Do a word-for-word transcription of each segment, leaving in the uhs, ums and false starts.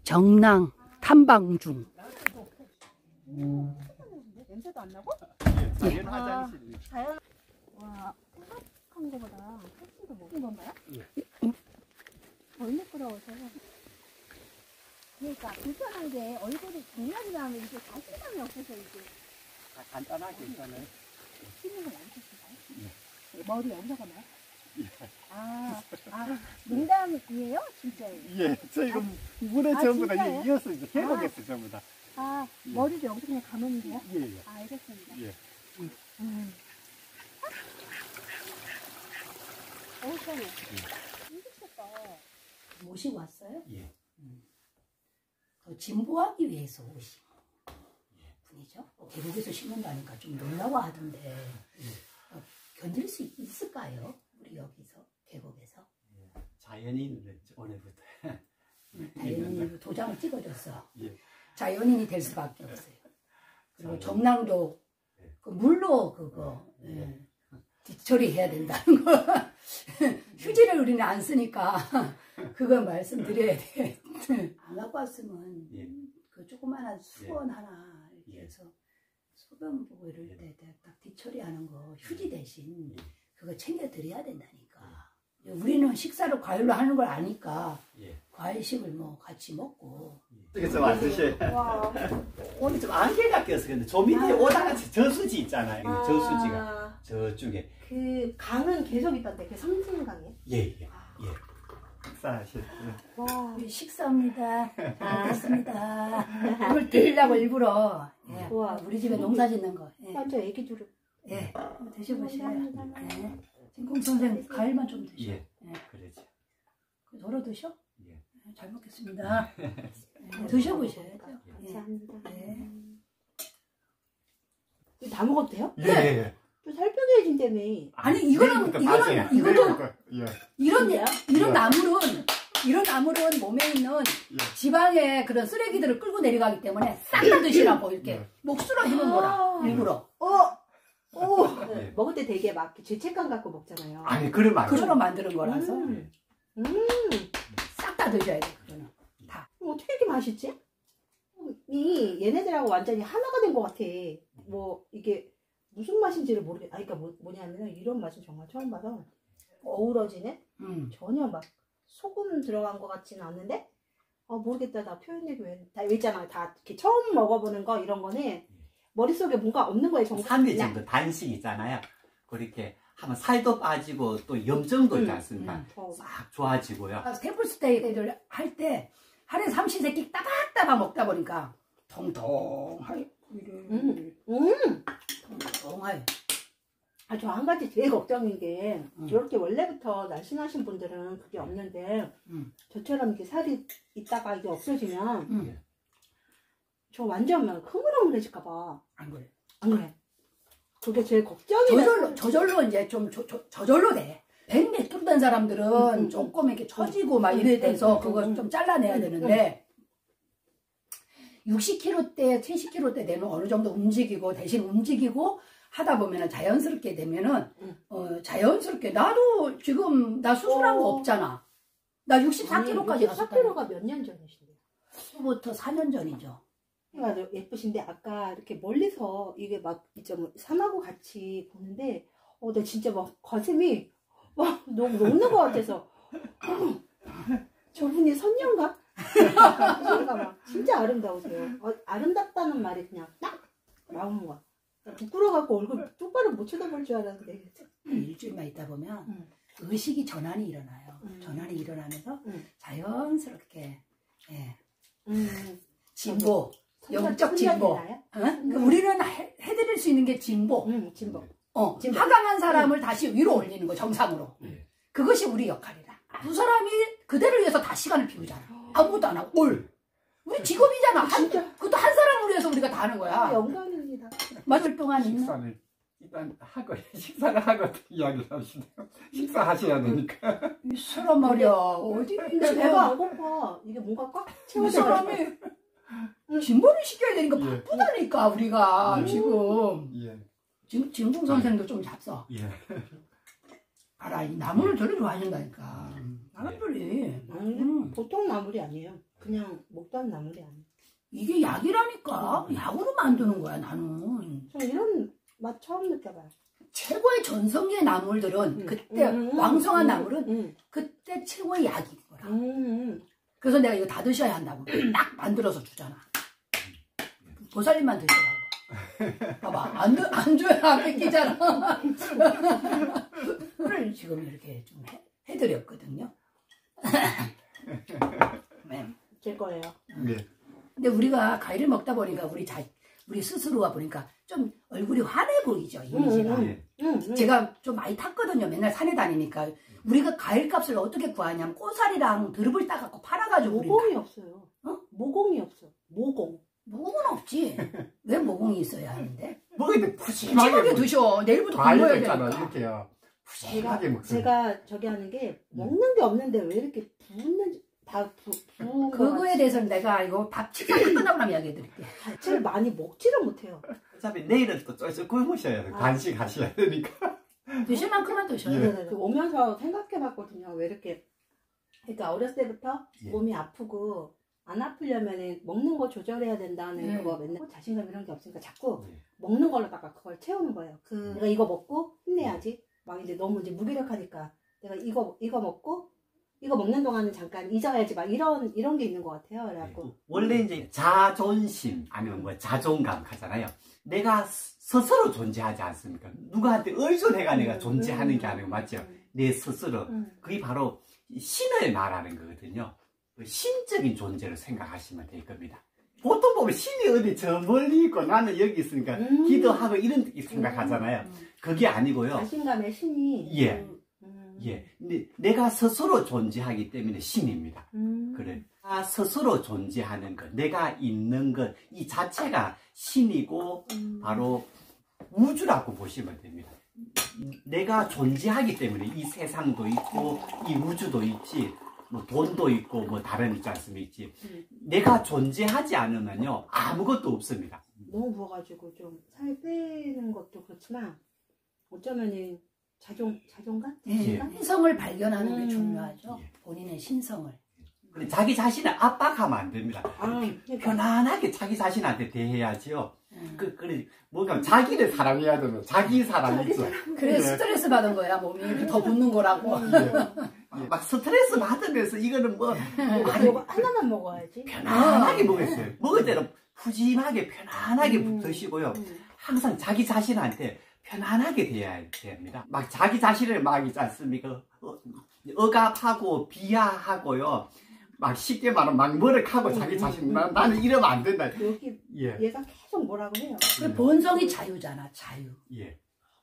정랑 탐방 중. 음. 냄새도 안 나고? 예, 자연 화장실. 자연. 와, 생각한 거보다 훨씬 더 먹은 건가요? 예. 덜 미끄러워서. 그러니까 불편한 게 얼굴이 정면이라 하면 이게 자신감이 없어서 이게 다 간단하게 있잖아요. 씻는 건 안 쓰신가요? 예. 머리 얹어가나요? 예. 아, 아, 농담이에요? 진짜예요? 예, 저희가 물에 아, 전부 다 진짜요? 이어서 이제 계곡에서 전부 다. 아, 예. 머리를 여기서 그냥 감으면 돼요? 예, 예. 아, 알겠습니다. 예. 음. 어우, 시원해. 힘드셨다. 모시고 왔어요? 예. 더 진보하기 위해서 오신 분이죠. 계곡에서 심는다니까 좀 놀라워 하던데 어, 견딜 수 있을까요? 우리 여기서 계곡에서. 예. 자연인을 했죠, 올해부터. 자연인으로 도장을 찍어줬어. 예. 자연인이 될 수밖에 없어요. 그리고 자연. 정랑도 예. 그 물로 그거 예. 뒤처리해야 된다는 거. 휴지를 우리는 안 쓰니까 그거 말씀드려야 돼. 안 갖고 왔으면 예. 그 조그마한 수건 예. 하나 이렇게 예. 해서 소변 보고 이럴 예. 때 딱 뒤처리하는 거 휴지 대신 예. 그거 챙겨 드려야 된다니까. 우리는 식사를 과일로 하는 걸 아니까 예. 과일식을 뭐 같이 먹고. 어떻게 좀 앉으세요. 와. 오늘 좀 안개가 껴서 근데 저 밑에 아. 오다가 저수지 있잖아요. 아. 저수지가 저쪽에. 그 강은 계속 있던데, 그 성진강이에요? 예, 예. 예. 식사하실. 예. 와. 우리 식사합니다. 반갑습니다. 오늘 드리려고 일부러 예. 우와. 우리 집에 농사 짓는 거. 예. 완전 애기두릅. 예. 한번 드셔보세요. 감사합니다. 예. 진공 선생 과일만 좀 드셔. 예. 예. 그러죠. 그 덜어 드셔? 예. 예, 잘 먹겠습니다. 예, 드셔보셔야죠. 예. 감사합니다. 예. 이거 다 먹어도 돼요? 예. 예. 또 살펴야진다며. 아니 이거는 내일부터 이거는 빠져요. 이거는 내일부터. 예. 이런 진짜요? 이런 예. 나물은 이런 나물은 몸에 있는 예. 지방의 그런 쓰레기들을 끌고 내려가기 때문에 싹 다 드시라고 이렇게 예. 목수로 해놓은 거라 아. 일부러. 어! 오! 네. 먹을 때 되게 막 죄책감 갖고 먹잖아요. 아니 그래 말. 그처럼 만드는 거라서 음. 음. 싹 다 드셔야 돼. 그거는 다. 어떻게 이렇게 맛있지? 이 얘네들하고 완전히 하나가 된 것 같아. 뭐 이게 무슨 맛인지를 모르겠. 아, 그러니까 뭐, 뭐냐면은 이런 맛은 정말 처음 봐서 어우러지네. 음. 전혀 막 소금 들어간 것 같지는 않는데. 아 모르겠다. 나 표현력이 왜? 다 있잖아. 다 이렇게 처음 먹어보는 거 이런 거는 머릿속에 뭔가 없는 거예요. 정말. 삼 일 정도 단식 있잖아요. 그렇게 하면 살도 빠지고 또 염증도 있지 않습니까? 음. 어. 싹 좋아지고요. 템플 스테이를 할 때 하루에 삼시세끼 따박따박 먹다 보니까 통통하게 음. 음. 통통하게. 아, 저 한 가지 제일 걱정인 게, 음. 이렇게 원래부터 날씬하신 분들은 그게 없는데, 음. 저처럼 이렇게 살이 있다가 이게 없어지면, 음. 저 완전 막 흐물흐물해질까봐. 안 그래. 안 그래? 그게 제일 걱정이야. 저절로 저절로 이제 좀 저, 저, 저절로 돼. 백몇 킬로 된 사람들은 음, 음, 조금 이렇게 처지고 막 이래 돼서 음, 음, 그거 음, 좀 잘라내야 음, 되는데 육십 킬로대, 칠십 킬로대 되면 어느 정도 움직이고 대신 움직이고 하다 보면은 자연스럽게 되면은 음. 어, 자연스럽게 나도 지금 나 수술한 거 어. 없잖아. 나 육십사 킬로까지 갔었다. 육십사 킬로가 몇 년 전이신데요? 부터 사 년 전이죠. 그러니까 예쁘신데, 아까 이렇게 멀리서 이게 막, 이제 뭐, 산하고 같이 보는데, 어, 나 진짜 막 가슴이 막 너무 녹는 것 같아서, 저분이 선녀인가? 선녀인가 막 진짜 아름다우세요. 어, 아름답다는 말이 그냥 딱 나오는 거야. 부끄러워갖고 얼굴 똑바로 못 쳐다볼 줄 알았는데. 일주일만 있다 보면 음. 의식이 전환이 일어나요. 음. 전환이 일어나면서 음. 자연스럽게 예. 음. 진보, 영적 손잡이 진보. 되나요? 어? 그러니까 우리는 해, 해드릴 수 있는 게 진보. 음, 진보. 어, 진보. 하강한 사람을 다시 위로 올리는 거, 정상으로. 예. 그것이 우리 역할이다. 두 사람이 그대를 위해서 다 시간을 비우잖아. 아무것도 안 하고. 뭘? 우리 직업이잖아. 한, 진짜. 그것도 한 사람을 위해서 우리가 다 하는 아, 거야. 영광입니다. 맞을 동안 있는. 식사를 일단 하고 식사를 하고 이야기를 합시다. 식사하셔야 되니까. 이 사람 말이야. 어디 근데 있는 배가 안 고파. 이게 뭔가 꽉 이 채워져. 사람이 진보를 시켜야 되니까 예. 바쁘다니까 우리가 예. 지금. 예. 지금 진봉 선생도 좀 잡숴. 예. 알아, 이 나무를 저리 좋아하신다니까. 사람들이. 아니, 음. 보통 나물이 아니에요. 그냥 먹도 안 남은 게 아니야. 이게 약이라니까. 약으로 만드는 거야 나는. 저 이런 맛 처음 느껴봐요. 최고의 전성기의 나물들은 음. 그때 음, 음, 왕성한 음, 나물은 음, 그때 최고의 약인 거라. 음, 음. 그래서 내가 이거 다 드셔야 한다고 딱 만들어서 주잖아. 보살님만 드시라고. 봐봐, 안, 드- 안 줘야 안 뺏기잖아. 오늘 지금 이렇게 좀 해, 해드렸거든요. 네. 제 거예요. 네. 근데 우리가 과일을 먹다 보니까 우리 자, 우리 스스로가 보니까 좀 얼굴이 환해 보이죠, 이미지가. 음, 예. 음, 음. 제가 좀 많이 탔거든요. 맨날 산에 다니니까. 우리가 과일 값을 어떻게 구하냐면 꼬살이랑 드릅을 따갖고 팔아가지고 우리는 모공이 없어요. 어? 모공이 없어. 모공. 모공은 없지. 왜 모공이 있어야 하는데? 먹을 때 푸짐하게 푸짐하게 먹- 드셔. 내일부터 과일 굶어야 있잖아 되니까. 이렇게요. 제가 푸짐하게 먹어요. 제가 저기 하는 게 먹는 게 없는데 왜 이렇게 부는지 다 부, 부은 거 그거에 같이 대해서는 내가 이거 밥 식사 끝나고 나면 이야기해드릴게. 자체를 많이 먹지를 못해요. 어차피 내일은 또 쫄쫄 굶으셔야 돼요. 아. 간식 하셔야 되니까. 드실 만큼만 드셔요. 예. 네네네. 그 오면서 생각해봤거든요. 왜 이렇게 그러니까 어렸을 때부터 예. 몸이 아프고 안 아프려면 먹는 거 조절해야 된다는 네. 그거 맨날 자신감 이런 게 없으니까 자꾸 예. 먹는 걸로다가 그걸 채우는 거예요. 그 음. 내가 이거 먹고 힘내야지. 막 이제 너무 이제 무기력하니까 내가 이거 이거 먹고 이거 먹는 동안은 잠깐 잊어야지 막 이런 이런 게 있는 것 같아요. 그래갖고 원래 이제 자존심 아니면 뭐 자존감 하잖아요. 내가 스- 스스로 존재하지 않습니까? 누구한테 의존해가 내가 존재하는 게 아니고 맞죠? 내 스스로. 음. 그게 바로 신을 말하는 거거든요. 그 신적인 존재를 생각하시면 될 겁니다. 보통 보면 신이 어디 저 멀리 있고 나는 여기 있으니까 음. 기도하고 이런 생각하잖아요. 그게 아니고요. 자신감의 신이 예. 음. 음. 예. 근데 내가 스스로 존재하기 때문에 신입니다. 음. 그래. 나 스스로 존재하는 것, 내가 있는 것, 이 자체가 신이고 음. 바로 우주라고 보시면 됩니다. 내가 존재하기 때문에 이 세상도 있고 이 우주도 있지, 뭐 돈도 있고 뭐 다른 있지 않습니까? 있지. 음. 내가 존재하지 않으면요 아무것도 없습니다. 너무 부어가지고 좀 살 빼는 것도 그렇지만 어쩌면은 자존 자존감? 예. 자신감? 신성을 발견하는 음. 게 중요하죠. 예. 본인의 신성을. 근데 자기 자신을 압박하면 안 됩니다. 아, 그러니까. 편안하게 자기 자신한테 대해야지요. 음. 그, 그래, 뭔가 자기를 사랑해야 되는 자기 사랑 자기 있어. 그래 예. 스트레스 받은 거야 몸이 이렇게 더 붙는 거라고. 예. 막 스트레스 받으면서 이거는 뭐 이거 이거 하나만 먹어야지. 편안하게 먹었어요. 먹을 때는 푸짐하게 편안하게 음. 드시고요. 음. 항상 자기 자신한테 편안하게 대해야 됩니다. 막 자기 자신을 막 있지 않습니까? 어, 억압하고 비하하고요. 막 쉽게 말하면 막 머쓱하고 자기 음, 자신 음, 나, 음. 나는 이러면 안 된다. 여기 예, 얘가 계속 뭐라고 해요. 그 본성이 자유잖아. 자유. 예,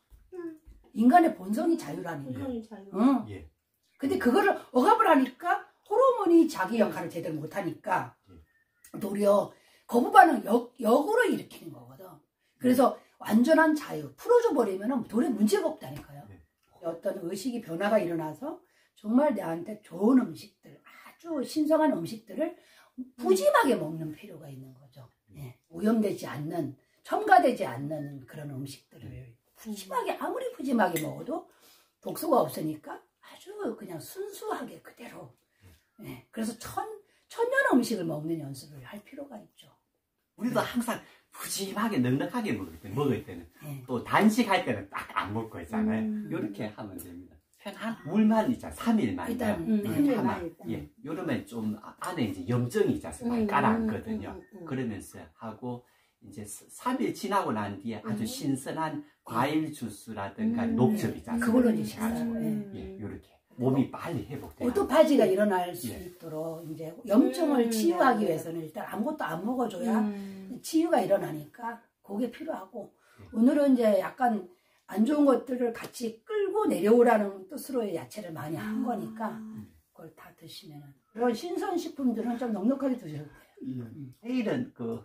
인간의 본성이 자유라는 거야. 본성이 자유. 응. 예. 근데 그거를 억압을 하니까 호르몬이 자기 역할을 제대로 못하니까 도리어 거부 반응 역, 역으로 일으키는 거거든. 그래서 완전한 자유 풀어줘 버리면 도리어 문제가 없다니까요. 네. 어떤 의식이 변화가 일어나서 정말 나한테 좋은 음식들, 아주 신성한 음식들을 푸짐하게 먹는 필요가 있는 거죠. 예. 오염되지 않는, 첨가되지 않는 그런 음식들을 푸짐하게, 아무리 푸짐하게 먹어도 독소가 없으니까 아주 그냥 순수하게 그대로. 예. 그래서 천, 천년 음식을 먹는 연습을 할 필요가 있죠. 우리도 항상 푸짐하게 넉넉하게 먹을 때 먹을 때는 예. 또 단식할 때는 딱 안 먹고 있잖아요. 음. 이렇게 하면 됩니다. 편한 물만 있잖아요. 삼 일만 일단, 음, 이렇게 삼 일만 하면, 일단. 예, 요러면 좀 안에 이제 염증이 있지 않습니까? 많이 음, 깔아앉거든요. 음, 음, 음. 그러면서 하고 이제 삼 일 지나고 난 뒤에 아주 음. 신선한 과일 주스라든가 음. 녹즙 있지 않습니까? 그걸로 이제 가지고, 식사하고, 예, 요렇게 몸이 빨리 회복돼요. 오토파지가 일어날 수 예. 있도록 이제 염증을 음, 치유하기 네, 네. 위해서는 일단 아무것도 안 먹어줘야 음. 치유가 일어나니까 그게 필요하고 예. 오늘은 이제 약간 안 좋은 것들을 같이 끌고 내려오라는 뜻으로의 야채를 많이 한 거니까 그걸 다 드시면은 그런 신선식품들은 좀 넉넉하게 드셔도 돼요. 예. 내일은 그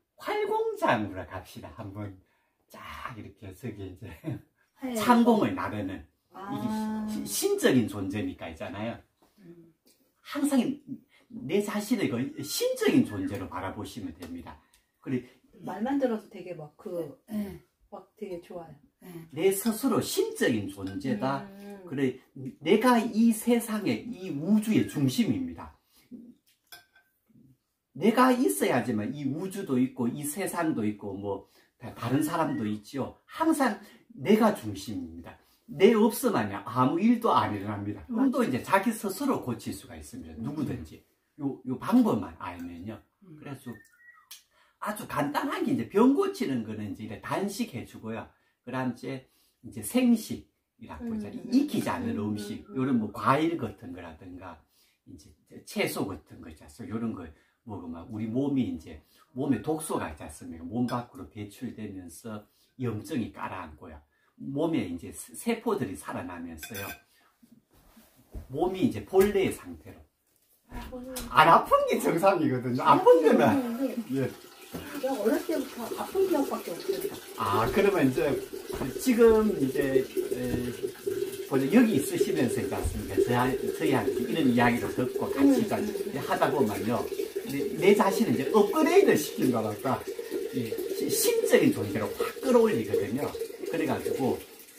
활공장으로 갑시다. 한번 쫙 이렇게 저기 이제 네. 창공을 나르는 아. 이게 시- 신적인 존재니까 있잖아요. 음. 항상 내 자신을 그 신적인 존재로 바라보시면 됩니다. 그리고 말만 들어도 되게 막 그 막 예, 되게 좋아요. 예. 내 스스로 신적인 존재다. 음. 그래 내가 이 세상의 이 우주의 중심입니다. 내가 있어야지만 이 우주도 있고 이 세상도 있고 뭐 다른 사람도 있지요. 항상 내가 중심입니다. 내 없으면 아무 일도 안 일어납니다. 또 이제 자기 스스로 고칠 수가 있습니다. 누구든지 요, 요 방법만 알면요. 그래서 아주 간단하게 이제 병 고치는 거는 이제 단식해 주고요. 그다음 이제 이제 생식이라고 음, 음, 익히지 않는 음, 음식, 음, 이런 뭐 과일 같은 거라든가 이제 채소 같은 거 있지 않습니까? 이런 거 먹으면 우리 몸이 이제 몸에 독소가 있지 않습니까? 몸 밖으로 배출되면서 염증이 가라앉고요. 몸에 이제 세포들이 살아나면서요. 몸이 이제 본래의 상태로. 안 아픈 게 정상이거든요. 아픈 데는. 예. 내가 어렸을 때부터 아픈 기억밖에 없어요. 아, 그러면 이제 지금 이제 에, 보자 여기 있으시면서 있지 않습니까? 저희, 저희한테 이런 이야기를 듣고 같이 음. 하다 보면요. 내, 내 자신을 이제 업그레이드 시킨다랄까. 이, 심적인 존재로 확 끌어올리거든요. 그래가지고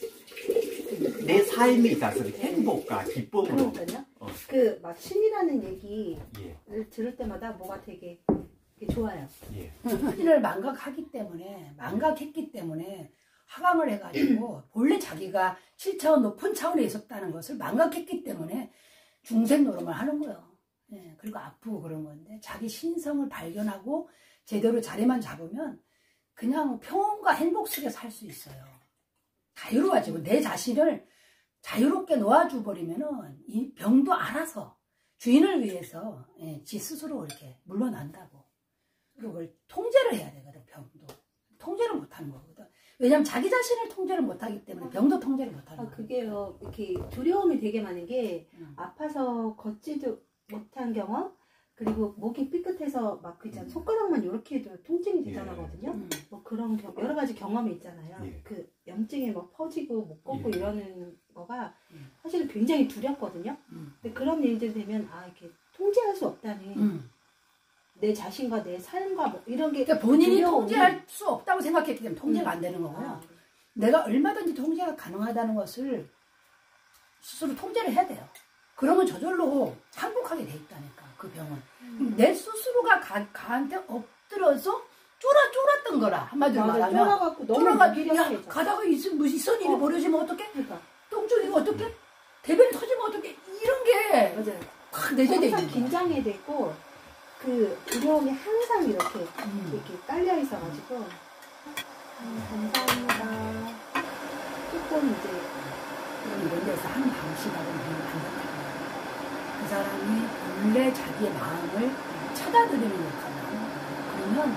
내 삶이 있지 않습니까? 행복과 기쁨으로. 그러니까요. 어. 그 막 신이라는 얘기를 예. 들을 때마다 뭐가 되게, 되게 좋아요. 예. 신을 망각하기 때문에 망각했기 때문에 하강을 해가지고 본래 자기가 칠 차원 높은 차원에 있었다는 것을 망각했기 때문에 중생 노름을 하는 거예요. 예, 그리고 아프고 그런 건데 자기 신성을 발견하고 제대로 자리만 잡으면 그냥 평온과 행복 속에 살 수 있어요. 자유로워지고 내 자신을 자유롭게 놓아줘 버리면은 이 병도 알아서 주인을 위해서 예, 지 스스로 이렇게 물러난다고. 그리고 그걸 통제를 해야 되거든. 병도 통제를 못하는 거거든. 왜냐면 자기 자신을 통제를 못하기 때문에 병도 통제를 못하는 아, 거예요. 그게요. 이렇게 두려움이 되게 많은 게 음. 아파서 걷지도 못한 경험, 그리고 목이 삐끗해서 막 그 있잖아. 손가락만 이렇게 해도 통증이 되잖아거든요. 음. 뭐 그런 겨, 여러 가지 경험이 있잖아요. 예. 그 염증이 막 퍼지고 못 걷고 예. 이러는 거가 음. 사실은 굉장히 두렵거든요. 음. 근데 그런 일들이 되면 아 이렇게 통제할 수 없다니. 음. 내 자신과 내 삶과 뭐 이런 게 그러니까 본인이 두려움이- 통제할 수 없다고 생각했기 때문에 통제가 음. 안 되는 거고요. 아, 내가 얼마든지 통제가 가능하다는 것을 스스로 통제를 해야 돼요. 그러면 저절로 항복하게 돼 있다니까, 그 병은. 음. 내 스스로가 가, 가한테 엎드려서 쫄아 쫄았던 거라, 한마디로 맞아, 말하면. 쫄아갖고 너무 쫄아가, 야, 무기력해져. 가다가 있은, 무슨 이선 일이 어. 벌어지면 어떡해? 그러니까 똥줄이고 어떡해? 대변이 터지면 어떡해? 이런 게 맞아요. 확 내재돼 항상 있는 거야. 긴장이 되고 그 두려움이 항상 이렇게 음. 이렇게 깔려 있어가지고 음, 감사합니다. 조금 이제 이런 데서 한 방식하고 반대하는 그 사람이 본래 자기의 마음을 찾아들이는 역할을 하는 거예요. 그러면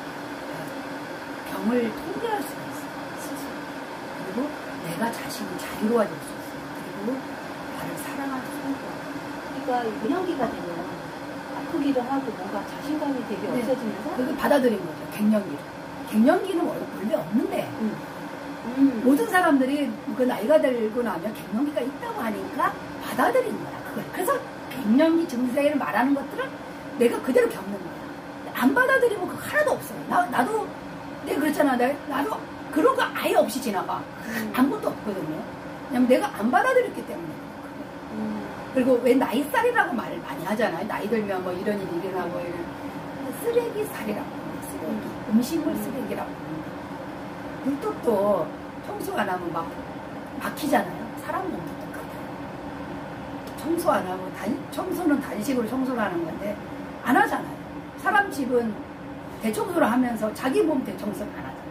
병을 통제할 수가 있어요. 스스로. 그리고 내가 자신이 자유로워질 수 있어요. 그리고 나를 사랑할 수 있고. 그러니까 문형기가 되면 아프기도 하고 뭔가 자신감이 되게 네. 없어지면서 그게 받아들인 거죠. 갱년기를. 갱년기는 원래 없는데 음. 음. 모든 사람들이 그 나이가 들고 나면 갱년기가 있다고 하니까 받아들인 거야. 그걸. 그래서 갱년기 증세를 말하는 것들은 내가 그대로 겪는 거야. 안 받아들이면 그거 하나도 없어요. 나, 나도 내가 그랬잖아. 나, 나도 그런 거 아예 없이 지나가. 음. 아무것도 없거든요. 그냥 내가 안 받아들였기 때문에. 음. 그리고 왜 나이살이라고 말을 많이 하잖아요. 나이 들면 뭐 이런 일이 일어나고 이런. 쓰레기 살이라고 해요. 쓰레기. 음. 음식물 쓰레기라고 합니다. 물톱도 청소 안 하면 막 막히잖아요. 사람 몸도 똑같아요. 청소 안 하고 단, 청소는 단식으로 청소를 하는 건데 안 하잖아요. 사람 집은 대청소를 하면서 자기 몸 대청소는 안 하잖아요.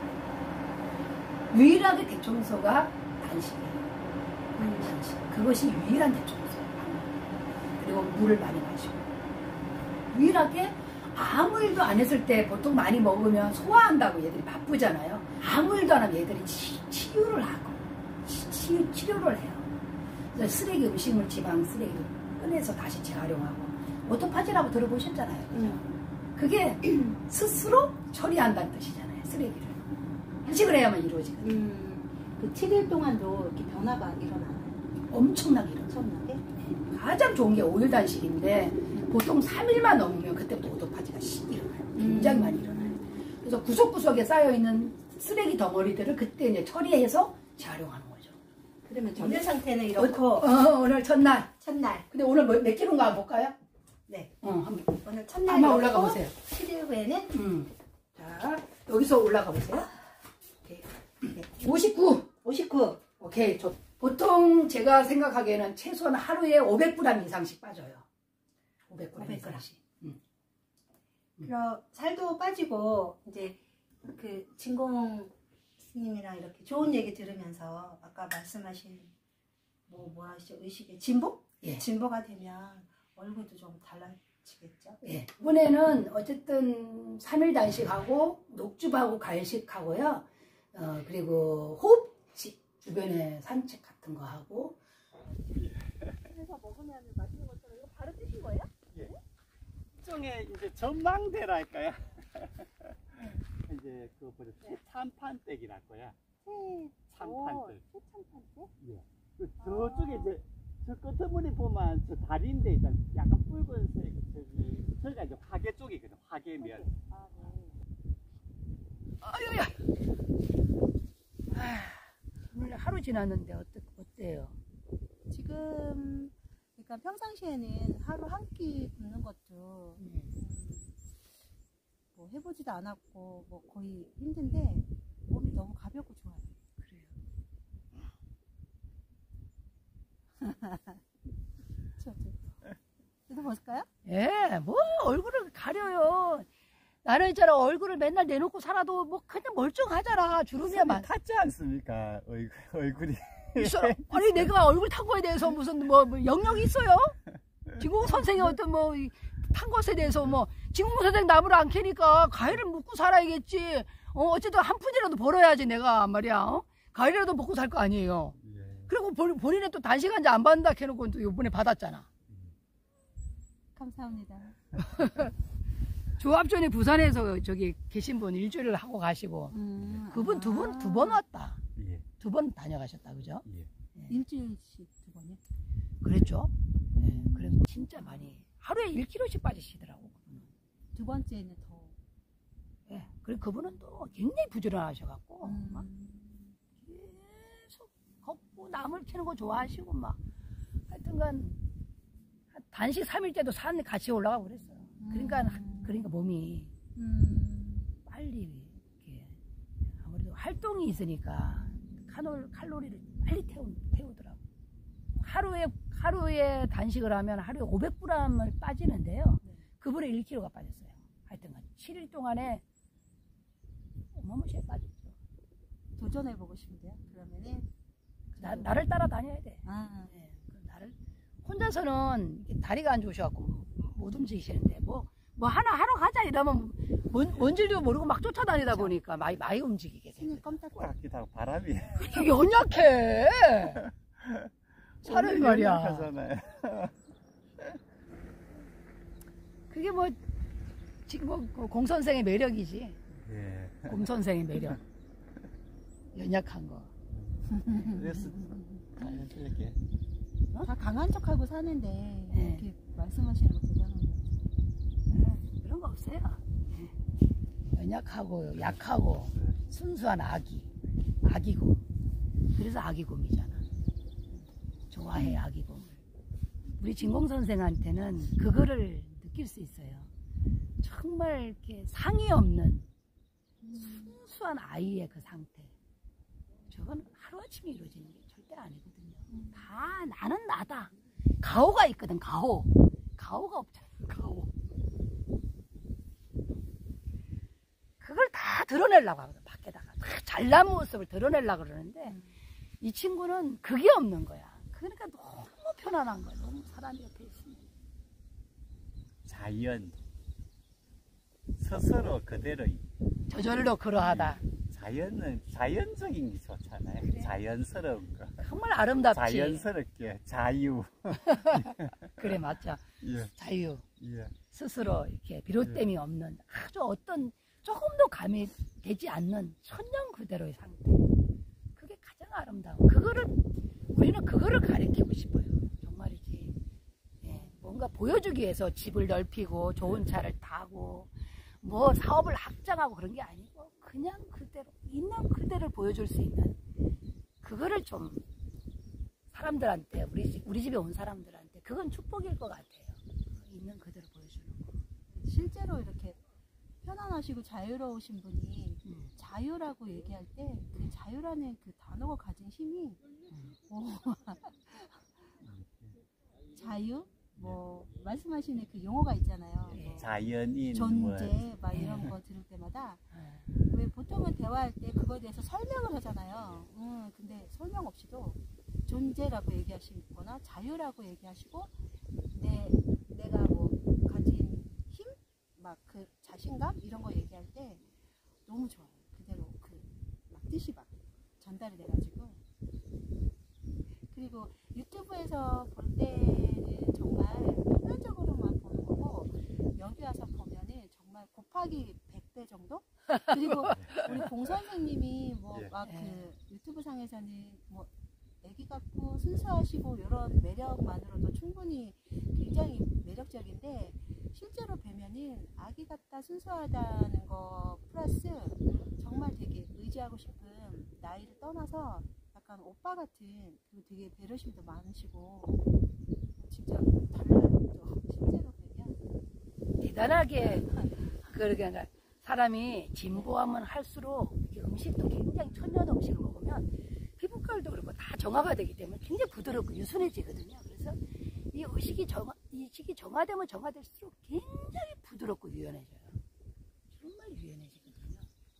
유일하게 대청소가 단식이에요. 음. 단식. 그것이 유일한 대청소예요. 그리고 물을 많이 마시고. 유일하게 아무 일도 안 했을 때 보통 많이 먹으면 소화한다고 얘들이 바쁘잖아요. 아무 일도 안 하면 얘들이 치, 치유를 하고 치, 치, 치료를 해요. 그래서 쓰레기 음식물 지방 쓰레기를 꺼내서 다시 재활용하고 오토파지라고 들어보셨잖아요. 그죠? 음. 그게 스스로 처리한다는 뜻이잖아요. 쓰레기를. 휴식을 해야만 이루어지거든요. 음. 그 칠 일 동안도 이렇게 변화가 일어나나요? 엄청나게 일어나요. 엄청나게? 가장 좋은 게 오 일 단식인데 보통 삼 일만 넘으면 그때부터 오토파지가 일어나요. 굉장히 많이 일어나요. 그래서 구석구석에 쌓여있는 쓰레기 덩어리들을 그때 이제 처리해서 재활용하는 거죠. 그러면 정신 상태는 어, 이렇고 어, 오늘 첫날. 첫날 근데 오늘 몇, 몇 킬로인가 한번 볼까요? 네. 어, 한번, 오늘 첫날 한번 올라가 보세요. 칠 일 후에는 음. 자, 여기서 올라가 보세요. 오케이. 네. 오십구. 오십구. 오케이. 좋. 보통 제가 생각하기에는 최소한 하루에 오백 그램 이상씩 빠져요. 오백 그램 오백 그램. 이상씩. 음. 그럼 살도 빠지고 이제 그 진공 스님이랑 이렇게 좋은 얘기 들으면서 아까 말씀하신 뭐 뭐 하시죠? 의식의 진보? 예. 진보가 되면 얼굴도 좀 달라지겠죠? 예. 이번에는 어쨌든 삼 일 단식하고 녹즙하고 간식하고요. 어, 그리고 호흡식 주변에 산책 같은 거 하고. 그래서 먹으면 맛있는 것처럼 이거 바로 드신 거예요? 일종의 이제 전망대랄까요? 이제 그 뭐지 참판댁이랄 거야. 참판댁. 참판대? 예. 그 저쪽에 이제 저 끝머리 보면 저 다리인데 있잖아. 약간 붉은색 저기 저기가 이제 화계 쪽이거든. 화계면. 아, 네. 아유야. 아, 오늘 하루 지났는데 어때, 어때요? 지금 그러니까 평상시에는 하루 한 끼 굶는 것도 음. 음, 뭐 해보지도 않았고 뭐 거의 힘든데 몸이 너무 가볍고 좋아요. 그래요. 뜯어볼까요? 예, 뭐 얼굴을 가려요. 나는 있잖아 얼굴을 맨날 내놓고 살아도 뭐 그냥 멀쩡하잖아. 주름이야만. 탔지 않습니까? 얼굴, 얼굴이. 있어. 아니 내가 얼굴 탄 거에 대해서 무슨 뭐, 뭐 영역이 있어요? 진공 선생의 어떤 뭐 탄 것에 대해서 뭐 진공 선생 나무를 안 캐니까 가위를 묶고 살아야겠지. 어 어쨌든 한 푼이라도 벌어야지 내가 말이야. 어? 가위라도 먹고 살 거 아니에요. 예. 그리고 본, 본인은 또 단시간제 안 받는다 해놓고 또 이번에 받았잖아. 감사합니다. 조합전이 부산에서 저기 계신 분 일주일을 하고 가시고 음, 그분 두 번 두 번 왔다. 예. 두 번 다녀가셨다 그죠? 예. 일주일씩 두 번이요? 그랬죠. 예, 그래서 진짜 많이 하루에 일 킬로그램씩 빠지시더라고 그분은. 두 번째는 더. 예, 그리고 그분은 또 굉장히 부지런하셔갖고 음. 막 계속 걷고 나물 캐는 거 좋아하시고 막 하여튼간 단식 삼 일째도 산 같이 올라가고 그랬어요. 그러니까 음. 그러니까 몸이 음. 빨리 이렇게 아무래도 활동이 있으니까 칼로리, 칼로리를 빨리 태우, 태우더라고. 하루에 하루에 단식을 하면 하루에 오백 그램을 빠지는데요. 네. 그분은 일 킬로그램가 빠졌어요. 하여튼간 칠 일 동안에 어마무시하게 빠졌죠. 도전해보고 싶은데요. 그러면은 나, 나를 따라 다녀야 돼. 아, 네, 그 나를 혼자서는 이렇게 다리가 안 좋으셔갖고 못 움직이시는데 뭐, 뭐 하나 하러 가자 이러면 뭔, 뭔지도 모르고 막 쫓아다니다 보니까 많이, 많이 움직이게 돼. 손이 껌딱. 같기도 하고 바람이. 되게 연약해. 사람이 말이야. 연약하잖아요. 그게 뭐 지금 뭐 공 선생의 매력이지. 예. 곰 선생의 매력. 연약한 거. 그래서 자연스럽게. 다 강한 척하고 사는데 네. 이렇게 말씀하시는 거 대단한 거 같아요. 네, 그런 거 없어요. 네. 연약하고 약하고 순수한 아기. 아기곰. 그래서 아기곰이잖아. 좋아해 아기곰을. 우리 진공 선생한테는 그거를 느낄 수 있어요. 정말 이렇게 상이 없는 순수한 아이의 그 상태. 저건 하루아침에 이루어지는 게 절대 아니거든요. 다 나는 나다. 가오가 있거든, 가오. 가오가 없잖아, 가오. 그걸 다 드러내려고 하거든, 밖에다가. 다 잘난 모습을 드러내려고 그러는데, 이 친구는 그게 없는 거야. 그러니까 너무 편안한 거야. 너무 사람이 옆에 있으면. 자연. 스스로 그대로. 저절로 그러하다. 자연은 자연적인 게 좋잖아요. 그래. 자연스러운 거. 정말 아름답지. 자연스럽게 자유. 그래, 맞죠. 예. 자유. 예. 스스로 이렇게 비롯됨이 없는 아주 어떤 조금도 감이 되지 않는 천년 그대로의 상태. 그게 가장 아름다워. 그거를 우리는 그거를 가리키고 싶어요. 정말이지. 예, 뭔가 보여주기 위해서 집을 넓히고 좋은 차를 타고 뭐 사업을 확장하고 그런 게 아니고 그냥 그대로 있는 그대로를 보여줄 수 있는 그거를 좀 사람들한테 우리 집, 우리 집에 온 사람들한테 그건 축복일 것 같아요. 있는 그대로 보여주는 거. 실제로 이렇게 편안하시고 자유로우신 분이 음. 자유라고 얘기할 때 그 자유라는 그 단어가 가진 힘이 음. 오. 자유 뭐 말씀하시는 그 용어가 있잖아요. 네. 뭐 자연인 존재 막 네. 이런 거 들을 때마다 네. 왜 보통은 대화할 때 그거에 대해서 설명을 하잖아요. 음, 근데 설명 없이도 존재라고 얘기하시거나 자유라고 얘기하시고 내 내가 뭐 가진 힘, 막 그 자신감 이런 거 얘기할 때 너무 좋아요. 그대로 그 막 뜻이 막 전달이 돼가지고. 그리고 유튜브에서 볼 때는 정말 표면적으로만 보는 거고 여기 와서 보면은 정말 곱하기 백 배 정도? 그리고 우리 공 선생님이 뭐 막 그 네. 유튜브 상에서는 뭐 애기 같고 순수하시고 이런 매력만으로도 충분히 굉장히 매력적인데 실제로 뵈면은 아기 같다 순수하다는 거 플러스 정말 되게 의지하고 싶은 나이를 떠나서 약간 오빠 같은 그리고 되게 배려심도 많으시고 진짜 달라요. 또 실제로 뵈면 대단하게 그러니까 사람이 진보하면 할수록 이 음식도 굉장히 천연 음식을 먹으면 피부결도 그렇고 다 정화가 되기 때문에 굉장히 부드럽고 유순해지거든요. 그래서 이 의식이 정화, 이 식이 정화되면 정화될수록 굉장히 부드럽고 유연해져요. 정말 유연해지거든요.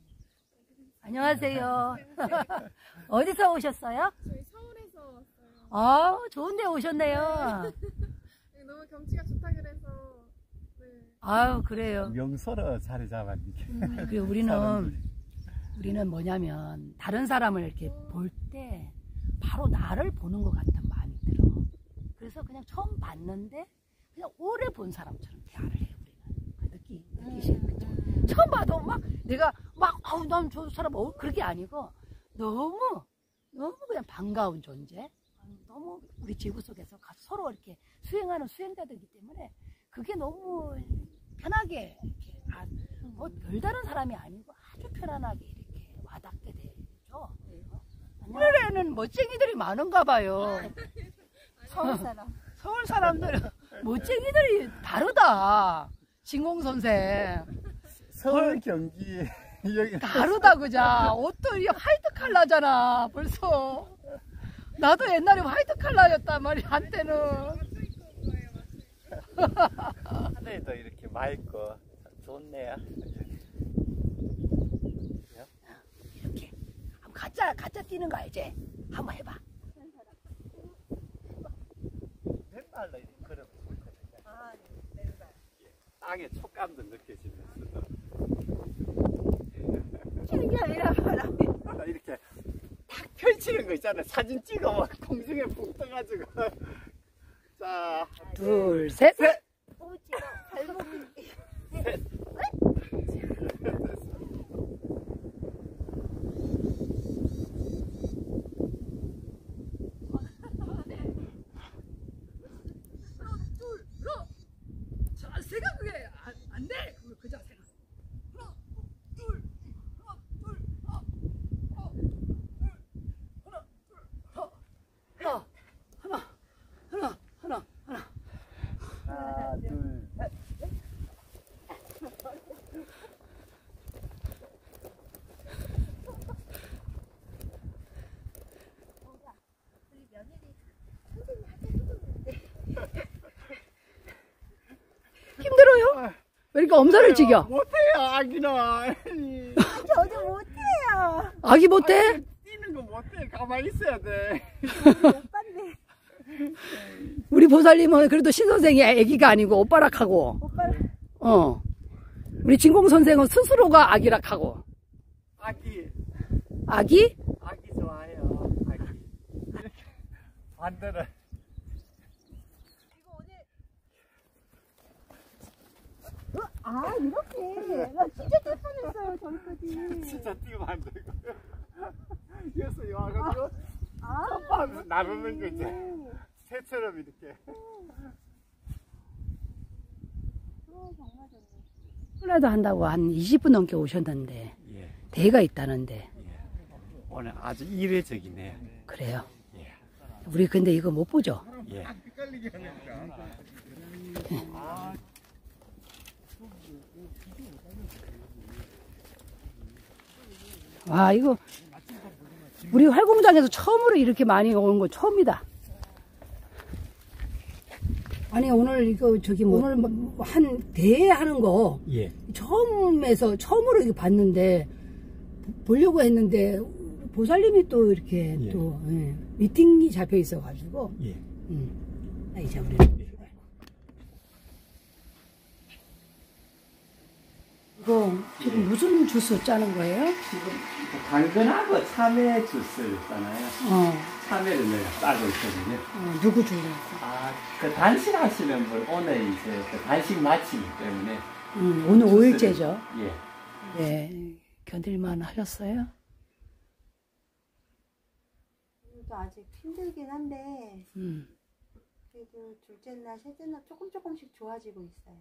안녕하세요. 어디서 오셨어요? 저희 서울에서 왔어요. 아, 좋은데 오셨네요. 네, 너무 경치가 좋다 그래서 네. 아유, 그래요. 명소로 자리 잡았니까. 음, 그리고 우리는 우리는 뭐냐면 다른 사람을 이렇게 볼 때 바로 나를 보는 것 같은 마음이 들어. 그래서 그냥 처음 봤는데 그냥 오래 본 사람처럼 대화를 해요. 우리는 그 느끼 느끼시는 거죠. 처음 봐도 막 내가 막 아우 난 저 사람 어 그게 아니고 너무 너무 그냥 반가운 존재. 너무 우리 지구 속에서 서로 이렇게 수행하는 수행자들이기 때문에 그게 너무 편하게 이렇게 아, 뭐 별다른 사람이 아니고 아주 편안하게 이렇게 와닿게 되죠. 하늘에는 멋쟁이들이 많은가 봐요. 서울 사람. 서울 사람들은 멋쟁이들이 다르다. 진공 선생 서울 경기 여기 다르다 그자. 옷도 이 화이트 칼라잖아. 벌써 나도 옛날에 화이트 칼라였단 말이야 한때는. 하늘도 이렇게 맑고 좋네요. 이렇게 한번 가짜 가짜 뛰는 거 알지? 한번 해봐. 맨발로 이렇게 걸어. 아, 네, 네. 땅의 촉감도 느껴지면서 치는 게 아니라 바람이. 이렇게 탁 펼치는 거 있잖아요. 사진 찍어 막 공중에 붕 떠가지고. 자, 둘, 셋. 오지로 발목이. 자세가 그게 안, 안 돼. 그, 그 자세가. 하나, 둘, 하나, 둘, 하나, 하나, 둘, 하나, 둘, 하나, 하나, 하나, 하나, 하나. 하나, 둘, 셋. 우리 며느리 선생님 할때 해보는데 힘들어요? 왜 이렇게 엄살을 지겨? 못해요, 아기는. 저도 못해요. 아기 못해? 뛰는 거 못해. 가만히 있어야 돼. 오빠인데 우리 보살님은 그래도 신선생이 아기가 아니고 오빠락하고, 오빠를 어. 우리 진공 선생은 스스로가 아기락하고. 아기, 아기? 아기 좋아해요. 아기. 이렇게 반대로. 이거 오늘 아 이렇게 나 진짜 뛸 뻔했어요 저기까지. 진짜 뛰면 안 되고. 그래서 와가지고 아 손바닥 나르는 거 이제 새처럼 이렇게. 어, 정말 좋네. 플라도 한다고 한 이십 분 넘게 오셨는데, 예, 대회가 있다는데. 예. 오늘 아주 이례적이네요. 그래요. 예, 우리 근데 이거 못 보죠? 예. 헷갈리게 하니까. 아, 와, 이거 우리 활공장에서 처음으로 이렇게 많이 오는 거 처음이다. 아니 오늘 이거 저기 뭐 오늘 뭐 한 대회 하는 거 예. 처음에서 처음으로 이거 봤는데 보려고 했는데 보살님이 또 이렇게 예. 또 예, 미팅이 잡혀 있어가지고 예. 음. 아, 이제 우리 이거 지금 무슨 주스 짜는 거예요? 지금 당근하고 참외 주스를 있잖아요. 어, 참외를 내가 따고 있거든요. 어 누구 주는? 아, 그 단식 하시는 분 오늘 이제 그 단식 마치기 때문에 음, 오늘 주스를- 오일째죠. 예. 예, 견딜만 하셨어요? 또 아직 힘들긴 한데 음. 그래도 둘째 날, 셋째 날 조금 조금씩 좋아지고 있어요.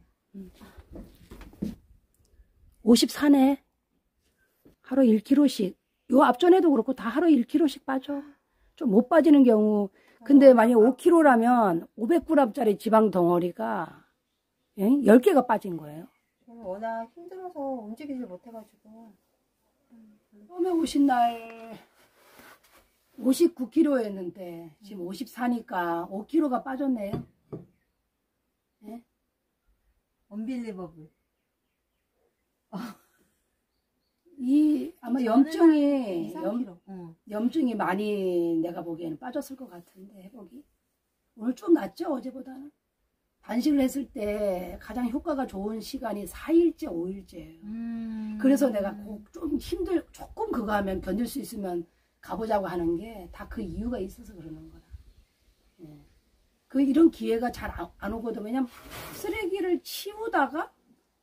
오십사네. 하루 일 킬로그램씩. 요 앞전에도 그렇고 다 하루 일 킬로그램씩 빠져. 좀 못 빠지는 경우. 근데 만약 오 킬로그램라면 오백 그램짜리 지방 덩어리가 예? 열 개가 빠진 거예요. 저는 워낙 힘들어서 움직이질 못해가지고. 처음에 오신 날 오십구 킬로그램였는데 지금 오십사니까 오 킬로그램가 빠졌네요. 예? 언빌리버블. 이 아마 염증이 이, 삼 염, 킬로그램. 응. 염증이 많이 내가 보기에는 빠졌을 것 같은데 회복이 오늘 좀 낫죠 어제보다는. 단식을 했을 때 가장 효과가 좋은 시간이 사 일째 오 일째예요. 음. 그래서 내가 꼭 좀 힘들 조금 그거 하면 견딜 수 있으면 가보자고 하는 게 다 그 이유가 있어서 그러는 거라. 예. 그 이런 기회가 잘 안 오거든. 왜냐면 쓰레기를 치우다가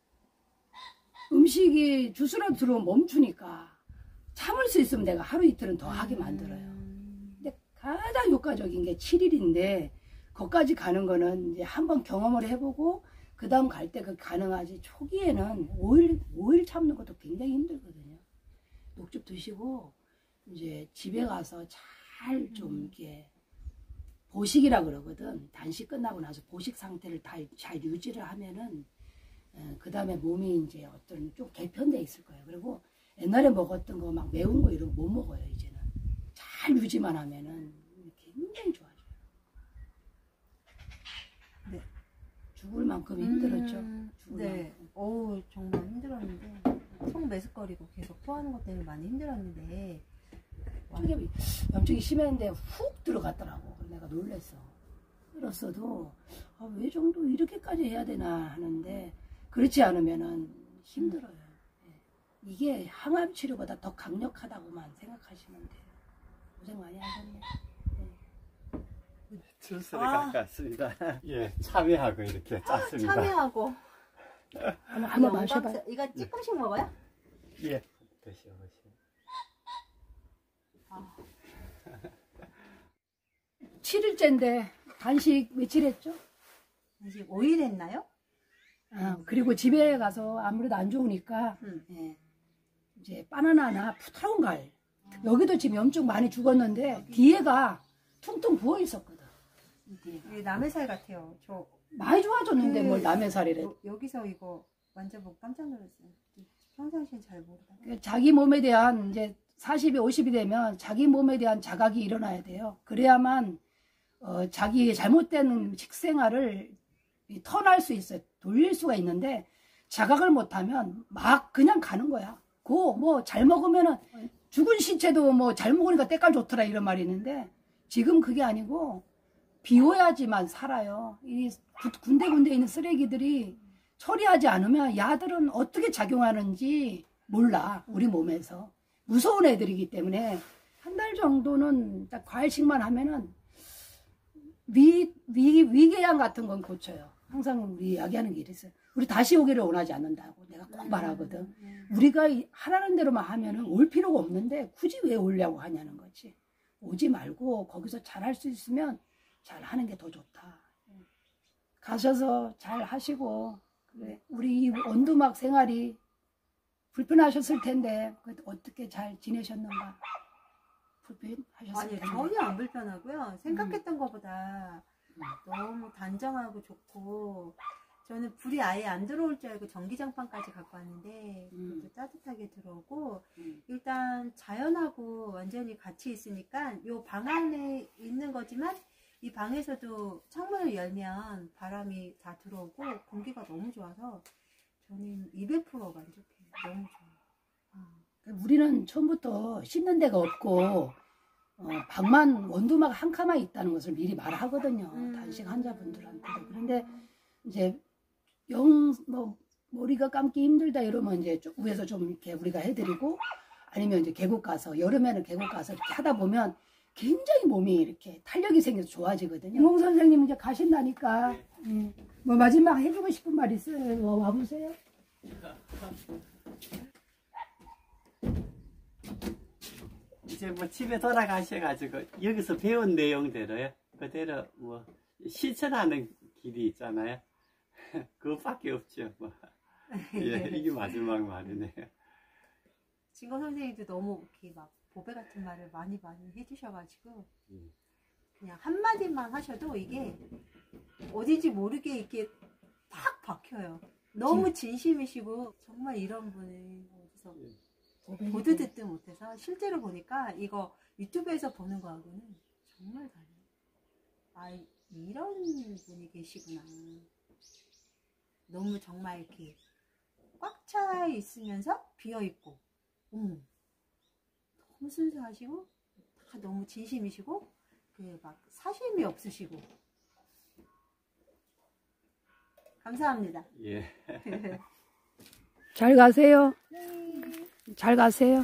음식이 주스라도 들어오면 멈추니까 참을 수 있으면 내가 하루 이틀은 더 하게 만들어요. 근데 가장 효과적인 게 칠 일인데 거기까지 가는 거는 이제 한번 경험을 해보고 그 다음 갈 때 그 가능하지. 초기에는 오 일, 오 일 참는 것도 굉장히 힘들거든요. 녹즙 드시고 이제 집에 가서 잘 좀 이렇게 보식이라 그러거든. 단식 끝나고 나서 보식 상태를 다 잘 유지를 하면은 그 다음에 몸이 이제 어떤 좀 개편돼 있을 거예요. 그리고 옛날에 먹었던 거 막 매운 거 이런 거 못 먹어요. 이제는 잘 유지만 하면은 굉장히 좋아져요. 네. 죽을 만큼 힘들었죠. 음, 죽을 네. 만큼. 어우, 정말 힘들었는데. 속 메스꺼리고 계속 토하는 것 때문에 많이 힘들었는데. 쪽에 염증이 심했는데 훅 들어갔더라고. 내가 놀랬어. 들었어도 아, 왜 정도 이렇게까지 해야 되나 하는데 그렇지 않으면은 힘들어요. 예. 이게 항암 치료보다 더 강력하다고만 생각하시면 돼요. 고생 많이 하셨네. 주스를 아. 갖고 왔습니다. 예, 참외하고 이렇게 짰습니다. 참외하고. 한번, 한번 마셔봐요. 영감새- 이거 조금씩 먹어요? 예, 드셔보세요. 아. 칠 일째인데 단식 며칠 했죠? 이제 오 일 했나요? 아, 그리고 집에 가서 아무래도 안 좋으니까 음. 예, 이제 바나나나 부드러운 과일. 여기도 지금 염증 많이 죽었는데 뒤에가 퉁퉁 부어 있었거든. 이 뒤에가. 이게 남의 살 같아요. 저 많이 좋아졌는데 그- 뭘 남의 살이래. 여, 여기서 이거 만져보고 깜짝 놀랐어요. 평상시엔 잘 모르다. 자기 몸에 대한 이제 사십이 오십이 되면 자기 몸에 대한 자각이 일어나야 돼요. 그래야만 어, 자기의 잘못된 식생활을 이 턴할 수 있어요. 돌릴 수가 있는데 자각을 못하면 막 그냥 가는 거야. 그 뭐 잘 먹으면은 죽은 시체도 뭐 잘 먹으니까 때깔 좋더라 이런 말이 있는데 지금 그게 아니고 비워야지만 살아요. 이 구- 군데군데 있는 쓰레기들이 처리하지 않으면 야들은 어떻게 작용하는지 몰라. 우리 몸에서. 무서운 애들이기 때문에 한 달 정도는 딱 과일식만 하면은 위, 위, 위궤양 같은 건 고쳐요. 항상 우리 이야기하는 게 이랬어요. 우리 다시 오기를 원하지 않는다고 내가 꼭 말하거든. 우리가 이- 하라는 대로만 하면은 올 필요가 없는데 굳이 왜 오려고 하냐는 거지. 오지 말고 거기서 잘할 수 있으면 잘 하는 게 더 좋다. 가셔서 잘 하시고 그래. 우리 이 원두막 생활이 불편하셨을 텐데 그래도 어떻게 잘 지내셨는가? 불편하셨을 아니 텐데. 전혀 안 불편하고요. 생각했던 것보다 너무 단정하고 좋고 저는 불이 아예 안 들어올 줄 알고 전기장판까지 갖고 왔는데 음. 그것도 따뜻하게 들어오고 음. 일단 자연하고 완전히 같이 있으니까 요 방 안에 있는 거지만 이 방에서도 창문을 열면 바람이 다 들어오고 공기가 너무 좋아서 저는 이백 퍼센트 만족해요. 너무 좋아요. 어. 우리는 처음부터 씻는 데가 없고 어, 방만 원두막 한 칸만 있다는 것을 미리 말하거든요. 음. 단식 환자분들한테도. 그런데 이제 영 뭐 머리가 감기 힘들다 이러면 이제 좀 위에서 좀 이렇게 우리가 해드리고 아니면 이제 계곡 가서 여름에는 계곡 가서 이렇게 하다 보면 굉장히 몸이 이렇게 탄력이 생겨서 좋아지거든요. 이몽 선생님 이제 가신다니까 음, 뭐 마지막 해주고 싶은 말 있어요? 뭐 와보세요. 이제 뭐 집에 돌아가셔가지고 여기서 배운 내용대로요. 그대로 뭐 실천하는 길이 있잖아요. 그것밖에 없죠. 뭐. 예, 이게 마지막 말이네요. 진건 선생님도 너무 이렇게 막 보배 같은 말을 많이 많이 해주셔가지고 음. 그냥 한마디만 하셔도 이게 어딘지 모르게 이렇게 팍 박혀요. 너무 진심이시고 정말 이런 분을 어디서 보도 듣도 못해서 실제로 보니까 이거 유튜브에서 보는 거하고는 정말 달라요. 아, 이런 분이 계시구나. 너무 정말 이렇게 꽉 차 있으면서 비어 있고, 음, 너무 순수하시고, 다 너무 진심이시고, 그 막 사심이 없으시고. 감사합니다. 예. 잘 가세요. 잘 가세요.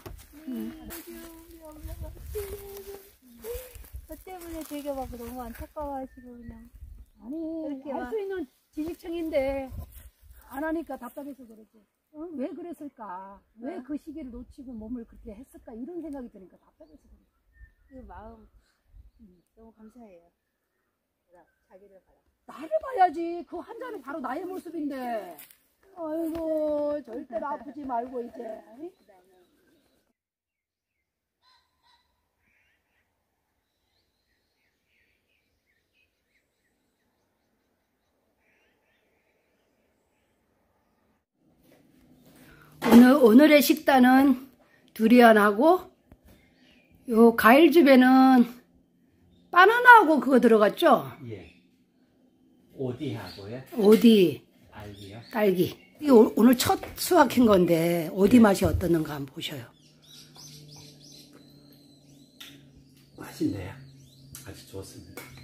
저 때문에 되게 막 너무 안타까워하시고 그냥. 아니 이렇게 할 막- 수 있는 지식청인데 안 하니까 답답해서 그러지. 어? 왜 그랬을까? 왜 그 시기를 놓치고 몸을 그렇게 했을까? 이런 생각이 드니까 답답해서 그래. 그 마음 음, 너무 감사해요. 자기를 봐라. 나를 봐야지. 그 환자는 바로 나의 모습인데. 아이고 절대로 아프지 말고 이제. 오늘, 오늘의 식단은 두리안하고 요 과일즙에는 바나나하고 그거 들어갔죠? 예. 오디하고요. 오디, 알기요. 딸기. 이 오- 오늘 첫 수확한 건데 오디 맛이 어떻는가 한번 보셔요. 맛있네요. 아주 좋습니다.